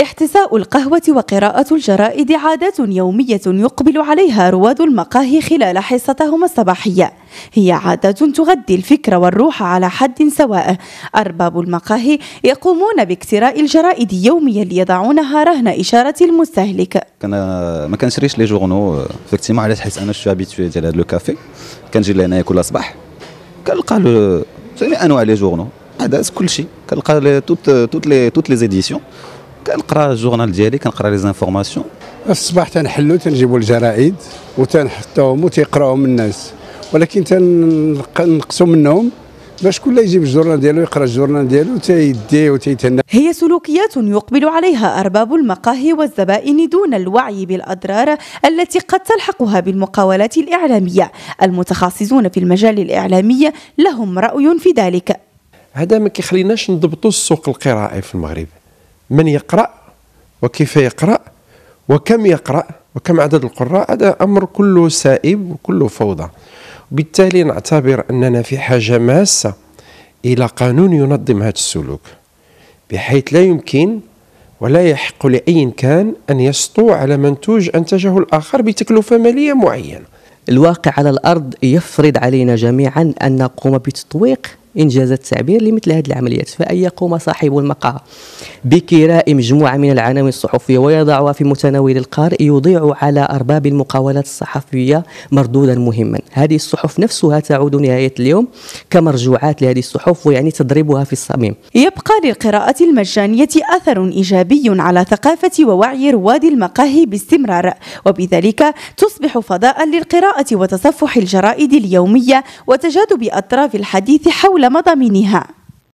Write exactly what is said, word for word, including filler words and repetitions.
احتساء القهوة وقراءة الجرائد عادات يومية يقبل عليها رواد المقاهي خلال حصتهم الصباحية. هي عادات تغذي الفكر والروح على حد سواء. أرباب المقاهي يقومون باقتراء الجرائد يوميا ليضعونها رهن إشارة المستهلك. أنا ما كنشريش لي جورنو فيكتيمون علاش، حيت أنا شو هابيتوي ديال هذا لو كافي. كنجي لهنايا كل صباح كنلقى له انواع لي جورنو، عادات كلشي كنلقى توت توت لي توت لي زيديسيون. كنقرا الجورنال ديالي، كنقرا لي زانفورماسيون. الصباح تنحلو تنجيبوا الجرائد وتنحطوهم وتيقراوهم الناس، ولكن تنقصوا منهم باش كل يجيب الجورنال ديالو يقرا الجورنال ديالو تيديه وتيتهنى. هي سلوكيات يقبل عليها أرباب المقاهي والزبائن دون الوعي بالأضرار التي قد تلحقها بالمقاولات الإعلامية. المتخصصون في المجال الإعلامي لهم رأي في ذلك. هذا ما كيخليناش نضبطوا السوق القرائي في المغرب، من يقرأ وكيف يقرأ وكم يقرأ وكم عدد القراء. هذا أمر كله سائب وكله فوضى، وبالتالي نعتبر أننا في حاجة ماسة إلى قانون ينظم هذا السلوك، بحيث لا يمكن ولا يحق لأي كان أن يسطو على منتوج أنتجه الآخر بتكلفة مالية معينة. الواقع على الأرض يفرض علينا جميعا أن نقوم بتطويق إنجاز التعبير لمثل هذه العمليات. فأن يقوم صاحب المقهى بكراء مجموعة من العناوين الصحفية ويضعها في متناول القارئ يضيع على أرباب المقاولات الصحفية مردودا مهما. هذه الصحف نفسها تعود نهاية اليوم كمرجوعات لهذه الصحف، ويعني تضربها في الصميم. يبقى للقراءة المجانية أثر إيجابي على ثقافة ووعي رواد المقاهي باستمرار، وبذلك تصبح فضاء للقراءة وتصفح الجرائد اليومية وتجاذب أطراف الحديث حول مضامينها.